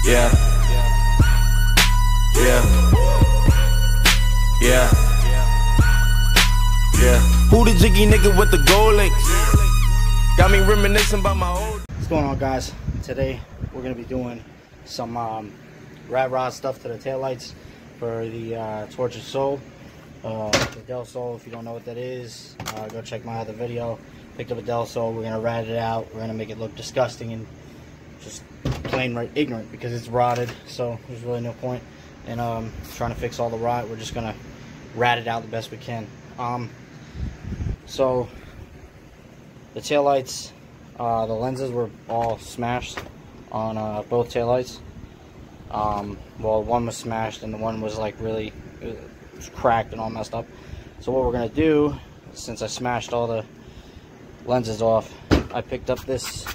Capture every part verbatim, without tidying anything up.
Yeah. Yeah. Yeah. Yeah. Who the jiggy nigga with the gold links? Got me reminiscing about my old. What's going on, guys? Today we're gonna be doing some um, rat rod stuff to the taillights for the uh, Tortured Soul. Uh, the Del Sol, if you don't know what that is, uh, go check my other video. Picked up a Del Sol. We're gonna rat it out. We're gonna make it look disgusting and just plain right ignorant because it's rotted. So there's really no point in um, trying to fix all the rot. We're just gonna rat it out the best we can. Um, so the taillights, uh, the lenses were all smashed on uh, both taillights. Um, well, one was smashed and the one was like really it was cracked and all messed up. So what we're gonna do, since I smashed all the lenses off, I picked up this,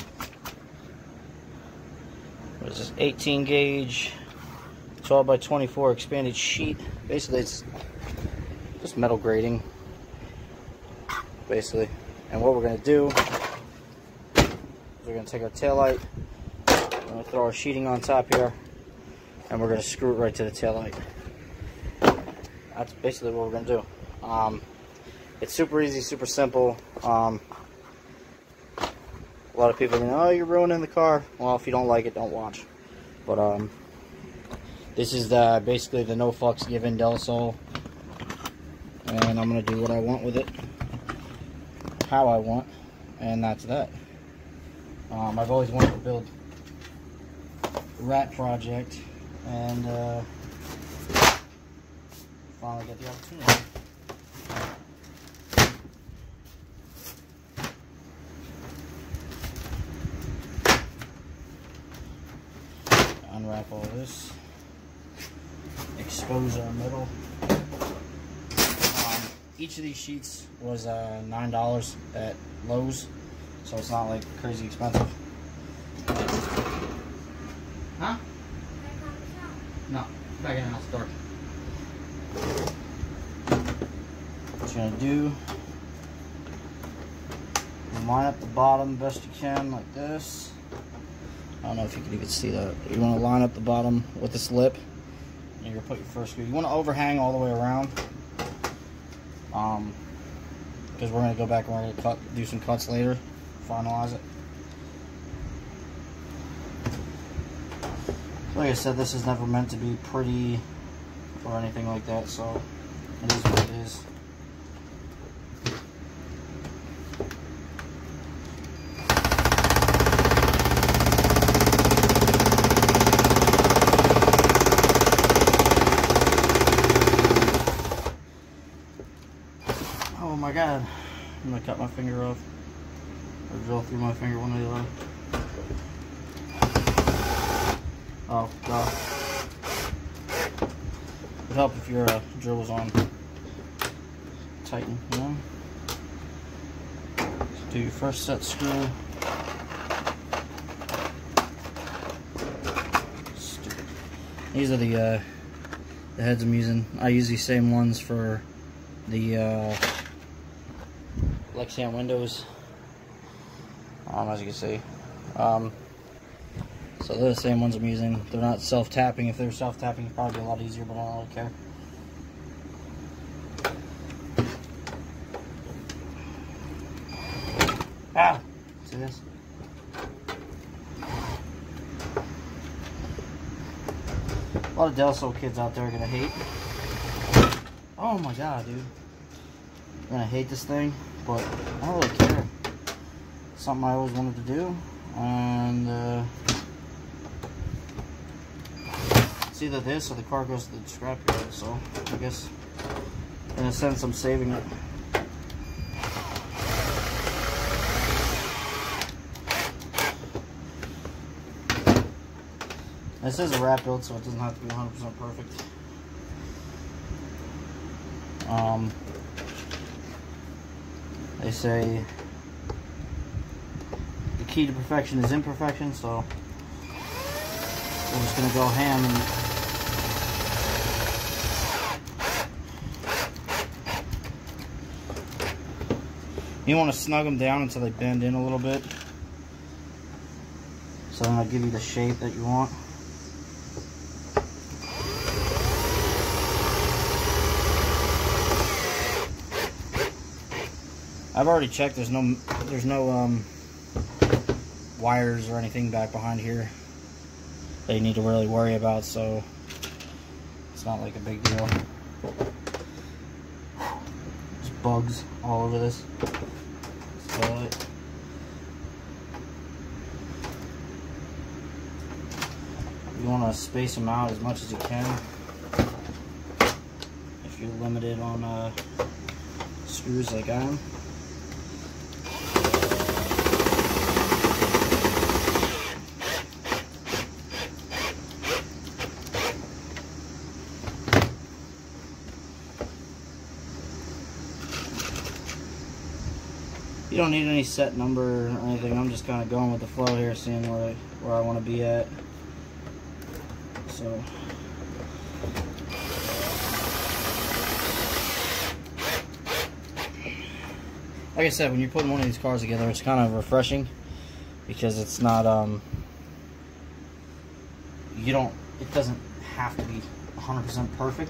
what is this, eighteen gauge twelve by twenty-four expanded sheet. Basically it's just metal grating, basically. And what we're gonna do is we're gonna take our taillight, we're gonna throw our sheeting on top here, and we're gonna screw it right to the taillight. That's basically what we're gonna do. Um, it's super easy, super simple. Um, a lot of people are going, oh, you're ruining the car. Well, if you don't like it, don't watch. But um, this is the basically the no fucks given Del Sol, and I'm gonna do what I want with it, how I want, and that's that. Um, I've always wanted to build a rat project, and uh, finally get the opportunity. Unwrap all this, expose our metal. Um, each of these sheets was uh, nine dollars at Lowe's, so it's not like crazy expensive. Huh? No, back in the house, dark. What you're gonna do, line up the bottom best you can like this. I don't know if you can even see that. You want to line up the bottom with this lip, and you're gonna put your first screw. You want to overhang all the way around, um, because we're gonna go back and we're gonna cut, do some cuts later, finalize it. Like I said, this is never meant to be pretty or anything like that, so it is what it is. Oh my god, I'm gonna cut my finger off, or drill through my finger, one or the other. Oh god. It would help if your uh, drill was on tighten, you know? So do your first set screw. Stupid. These are the, uh, the heads I'm using. I use these same ones for the uh, Lexan windows, um, as you can see. Um, so they're the same ones I'm using. They're not self-tapping. If they were self-tapping, it'd probably be a lot easier, but I don't really care. Ah! See this? A lot of Del Sol kids out there are gonna hate. Oh my god, dude. I'm gonna hate this thing, but I don't really care. It's something I always wanted to do, and uh, it's either this or the car goes to the scrapyard, so I guess in a sense I'm saving it. This is a wrap build, so it doesn't have to be one hundred percent perfect. Um, they say the key to perfection is imperfection, so we're just gonna go ham and you want to snug them down until they bend in a little bit, so then they'll give you the shape that you want. I've already checked. There's no, there's no um, wires or anything back behind here that you need to really worry about. So it's not like a big deal. There's bugs all over this. So you want to space them out as much as you can. If you're limited on uh, screws like I am. You don't need any set number or anything. I'm just kind of going with the flow here, seeing where I, where I want to be at. So, like I said, when you're putting one of these cars together, it's kind of refreshing because it's not, um, you don't, it doesn't have to be one hundred percent perfect.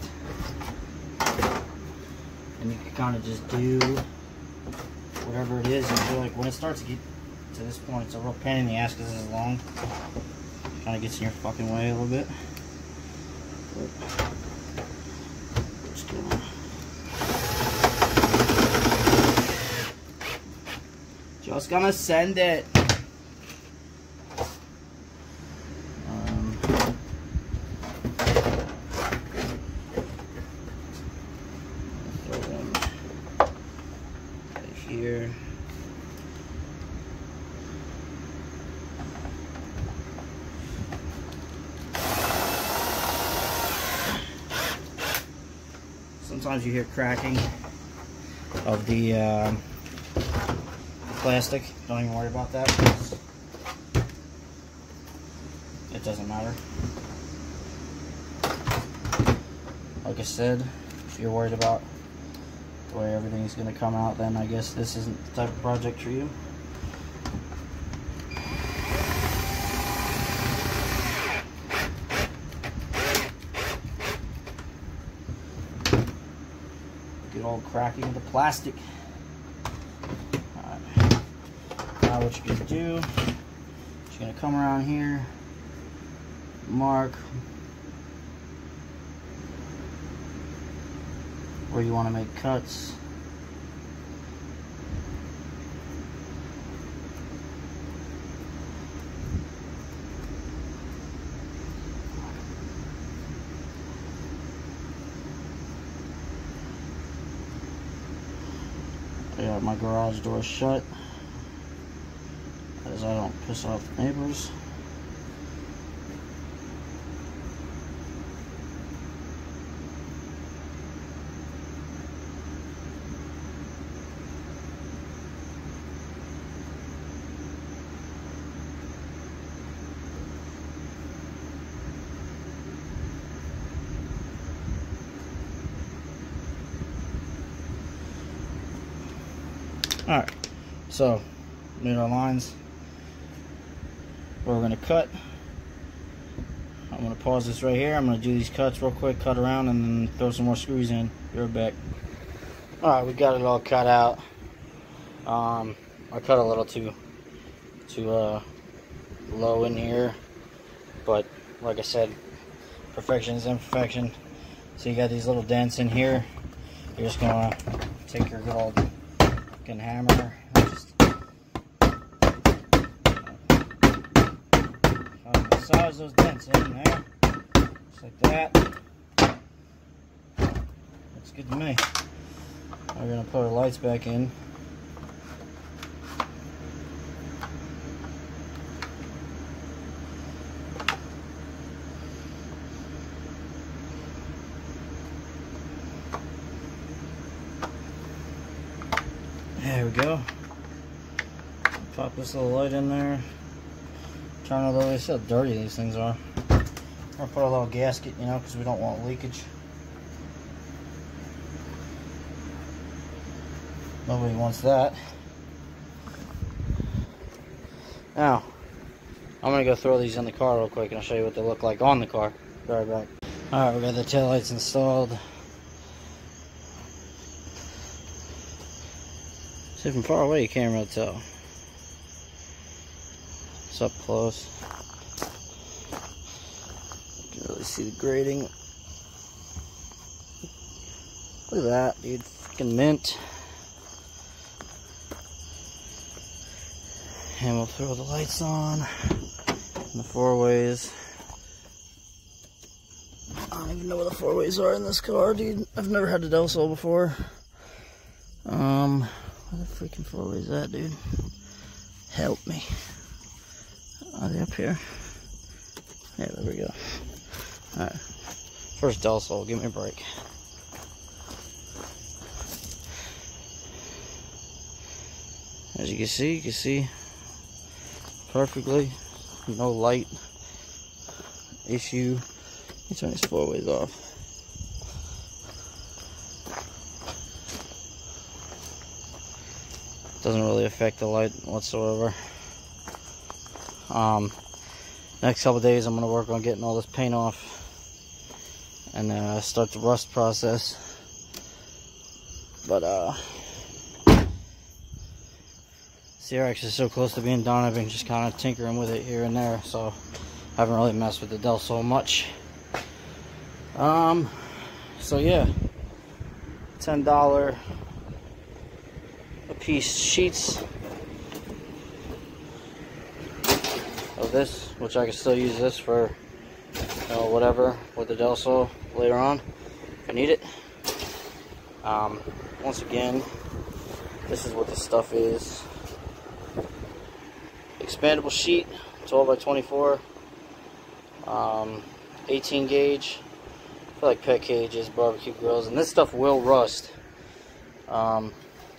And you can kind of just do whatever it is. And I feel like when it starts to get to this point, it's a real pain in the ass because it's long. It kind of gets in your fucking way a little bit. But just gonna, just gonna send it. Um, throw them right here. Sometimes you hear cracking of the, uh, the plastic. Don't even worry about that. It doesn't matter. Like I said, if you're worried about the way everything's going to come out, then I guess this isn't the type of project for you. Get all cracking of the plastic. Alright. Now what you're going to do, you're going to come around here, mark where you want to make cuts. I got my garage door shut as I don't piss off the neighbors. Alright, so made our lines where we're going to cut. I'm going to pause this right here. I'm going to do these cuts real quick, cut around, and then throw some more screws in. Be right back. Alright, we got it all cut out. Um, I cut a little too, too uh, low in here, but like I said, perfection is imperfection. So you got these little dents in here. You're just going to take your good old hammer and just massage those dents in there, just like that. Looks good to me. We're gonna put our lights back in. There we go. Pop this little light in there. Trying to look, see how dirty these things are. I'm gonna put a little gasket, you know, because we don't want leakage. Nobody wants that. Now, I'm gonna go throw these in the car real quick and I'll show you what they look like on the car. Be right back. Alright, we got the taillights installed. See, from far away you can't really tell. It's up close. You can really see the grading. Look at that, dude. Fucking mint. And we'll throw the lights on. And the four ways. I don't even know where the four ways are in this car, dude. I've never had a Del Sol before. Um, where the freaking four ways at, dude? Help me. Are they up here? Yeah, there we go. Alright. First Del Sol, give me a break. As you can see, you can see perfectly. No light issue. Let me turn these four ways off. Doesn't really affect the light whatsoever. Um, next couple days I'm gonna work on getting all this paint off and uh, start the rust process. But uh, C R X is so close to being done, I've been just kind of tinkering with it here and there, so I haven't really messed with the Del Sol much. Um, so yeah, ten dollar a piece sheets of this, which I can still use this for, you know, whatever with the Del Sol later on if I need it. Um, once again, this is what this stuff is. Expandable sheet, twelve by twenty-four, um, eighteen gauge. I feel like pet cages, barbecue grills, and this stuff will rust. Um,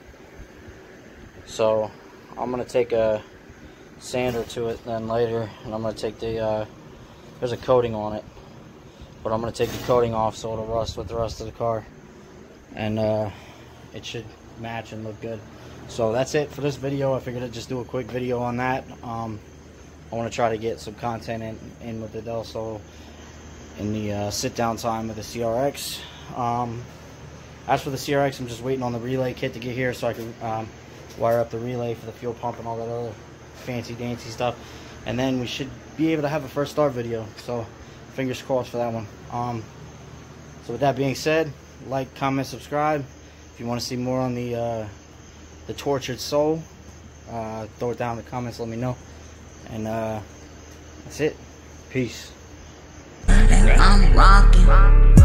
so I'm gonna take a sander to it then later, and I'm gonna take the uh, there's a coating on it, but I'm gonna take the coating off so it'll rust with the rest of the car, and uh, it should match and look good. So that's it for this video. I figured I'd just do a quick video on that. Um, I want to try to get some content in, in with the Del Sol in the uh, sit down time with the C R X. Um, as for the C R X, I'm just waiting on the relay kit to get here so I can um, wire up the relay for the fuel pump and all that other fancy dancy stuff. And then we should be able to have a first start video. So fingers crossed for that one. Um, so with that being said, like, comment, subscribe. If you want to see more on the uh, the Tortured Soul, uh, throw it down in the comments, let me know. And uh, that's it. Peace. I'm rocking.